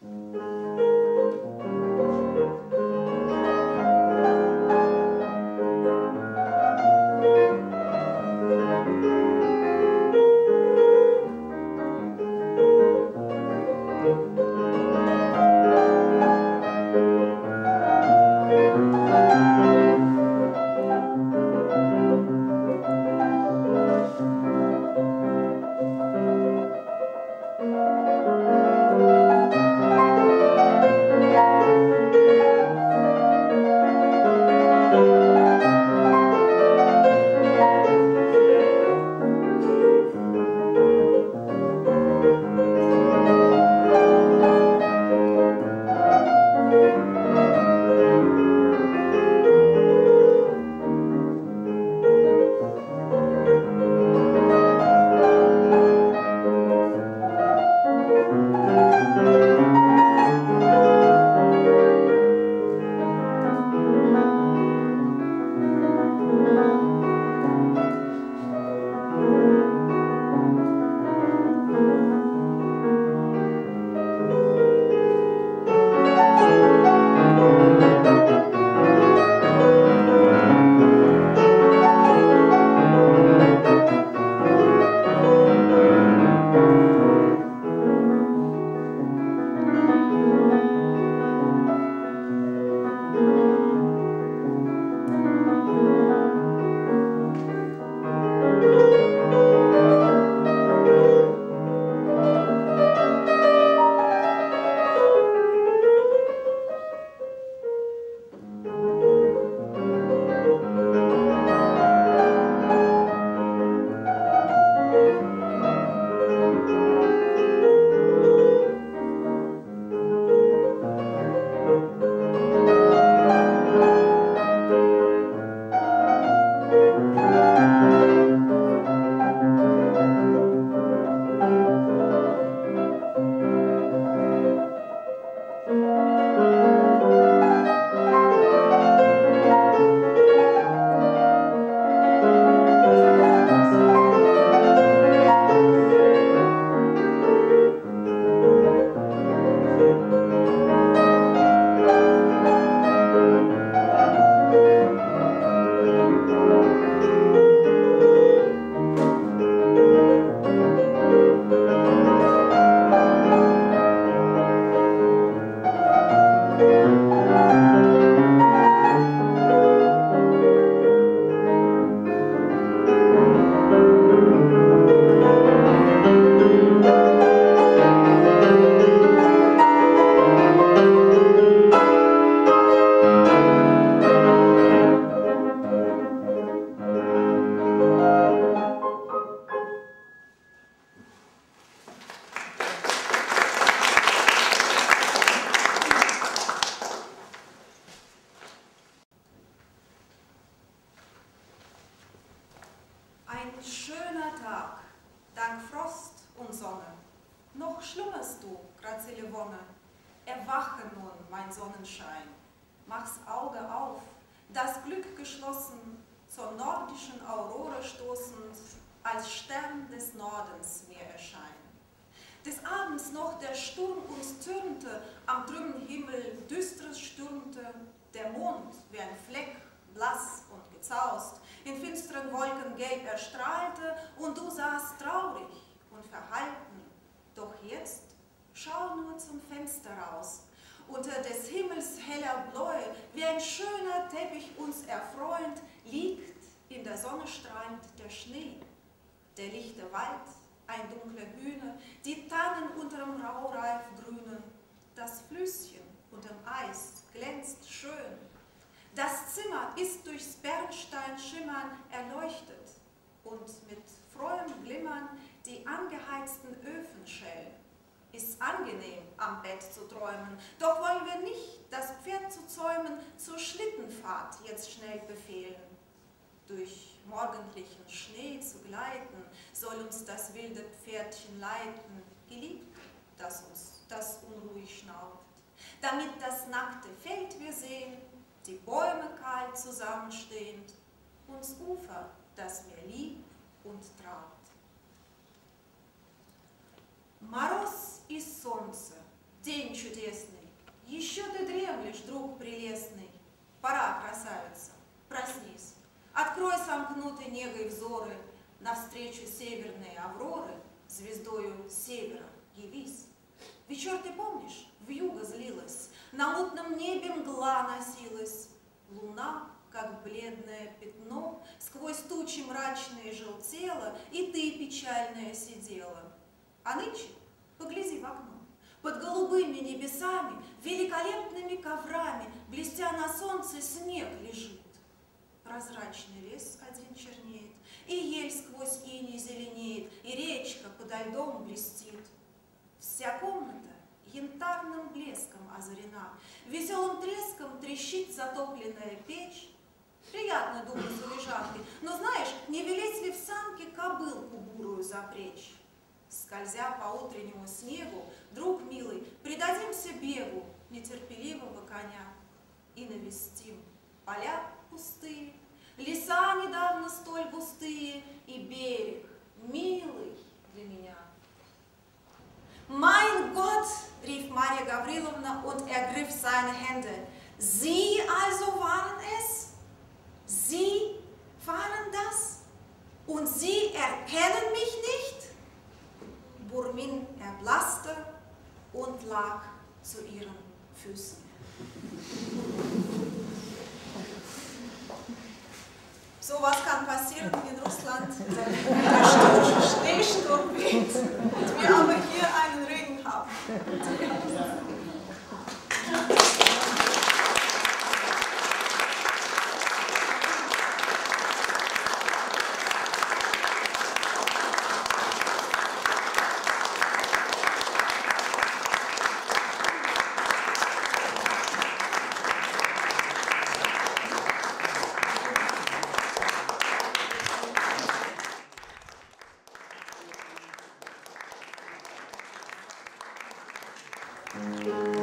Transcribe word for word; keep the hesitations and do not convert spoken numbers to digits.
Erwache nun, mein Sonnenschein, mach's Auge auf, das Glück geschlossen, zur nordischen Aurore stoßend, als Stern des Nordens mir erscheint. Des Abends noch der Sturm uns türmte, am trüben Himmel düstres stürmte, der Mond wie ein Fleck, blass und gezaust, in finsteren Wolken gelb erstrahlte, und du sahst traurig und verhalten. Doch jetzt schau nur zum Fenster raus, unter des Himmels heller Bläue, wie ein schöner Teppich uns erfreuend, liegt in der Sonne strahlend der Schnee, der lichte Wald, ein dunkler Hühne, die Tannen unterm Raureif grünen, das Flüsschen unterm Eis glänzt schön. Das Zimmer ist durchs Bernsteinschimmern erleuchtet und mit frohem Glimmern die angeheizten Öfen schellen. Ist angenehm, am Bett zu träumen, doch wollen wir nicht, das Pferd zu zäumen, zur Schlittenfahrt jetzt schnell befehlen. Durch morgendlichen Schnee zu gleiten, soll uns das wilde Pferdchen leiten, geliebt, das uns das unruhig schnaubt. Damit das nackte Feld wir sehen, die Bäume kahl zusammenstehend, uns Ufer, das mir lieb und traut. Мороз и солнце, День чудесный, еще ты дремлешь, друг прелестный. Пора, красавица, проснись. Открой сомкнутой негой взоры, навстречу северной авроры, звездою севера явись. Вечер, ты помнишь, вьюга злилась, на мутном небе мгла носилась. Луна, как бледное пятно, сквозь тучи мрачные желтела, и ты печальная сидела. А нынче погляди в окно. Под голубыми небесами, великолепными коврами, блестя на солнце, снег лежит. Прозрачный лес один чернеет, и ель сквозь иней зеленеет, и речка подо льдом блестит. Вся комната янтарным блеском озарена, веселым треском трещит затопленная печь. Приятно думать за лежанкой, но знаешь, не велеть ли в санке кобылку бурую запречь? Скользя по утреннему снегу, друг милый, предадимся бегу нетерпеливого коня и навестим поля пустые, леса недавно столь густые и берег милый для меня. Mein Gott, rief Maria Gavrilowna und ergriff seine Hände. Sie also waren es? Sie waren das? Und Sie erkennen mich nicht? Burmin erblasste und lag zu ihren Füßen. So was kann passieren in Russland, wenn der Schneesturm weht und wir aber hier einen Regen haben. Thank you.